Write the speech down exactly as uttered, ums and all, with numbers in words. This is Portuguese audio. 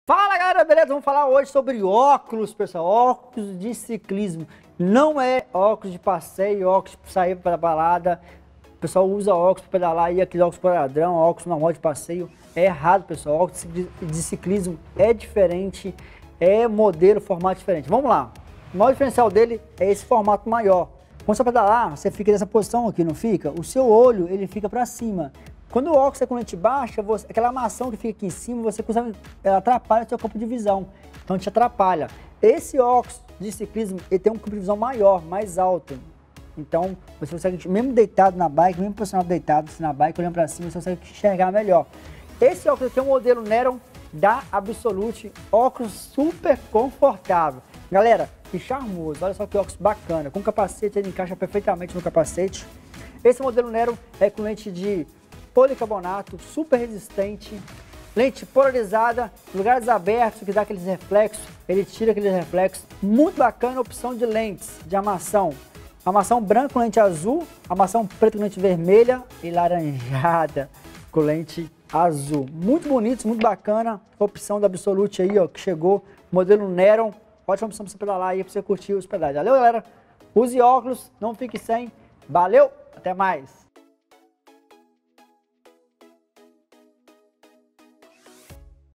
Fala galera, beleza? Vamos falar hoje sobre óculos, pessoal. Óculos de ciclismo. Não é óculos de passeio, óculos para sair para balada. O pessoal usa óculos para pedalar e aquele óculos para ladrão, óculos normal de passeio. É errado, pessoal. Óculos de ciclismo é diferente, é modelo, formato diferente. Vamos lá. O maior diferencial dele é esse formato maior. Quando você pedalar, você fica nessa posição aqui, não fica? O seu olho, ele fica para cima. Quando o óculos é com lente baixa, você, aquela armação que fica aqui em cima, você consegue, ela atrapalha o seu campo de visão, então te atrapalha. Esse óculos de ciclismo, ele tem um campo de visão maior, mais alto, então você consegue, mesmo deitado na bike, mesmo posicionado deitado na bike, olhando para cima, você consegue enxergar melhor. Esse óculos aqui é o modelo Neron da Absolute, óculos super confortável. Galera, que charmoso, olha só que óculos bacana, com capacete, ele encaixa perfeitamente no capacete. Esse modelo Neron é com lente de policarbonato, super resistente, lente polarizada, lugares abertos, que dá aqueles reflexos, ele tira aqueles reflexos, muito bacana a opção de lentes, de armação, armação branca com lente azul, armação preta com lente vermelha e laranjada com lente azul, muito bonito, muito bacana, opção da Absolute aí, ó, que chegou, modelo Neron, ótima opção para você pedalar aí, para você curtir os pedais. Valeu galera, use óculos, não fique sem, valeu, até mais!